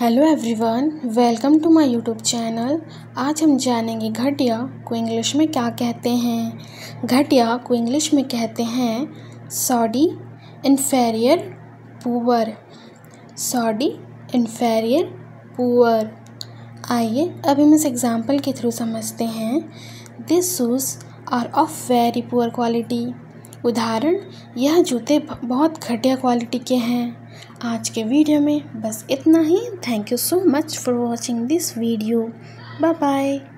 Hello everyone, welcome to my YouTube channel. आज हम जानेंगे घटिया को इंग्लिश में क्या कहते हैं। घटिया को इंग्लिश में कहते हैं shoddy, inferior, poor. Shoddy, inferior, poor. आइए अब हम इस एग्जाम्पल के थ्रू समझते हैं। This shoes are of very poor quality. उदाहरण, यह जूते बहुत घटिया क्वालिटी के हैं। आज के वीडियो में बस इतना ही। Thank you so much for watching this video. Bye bye.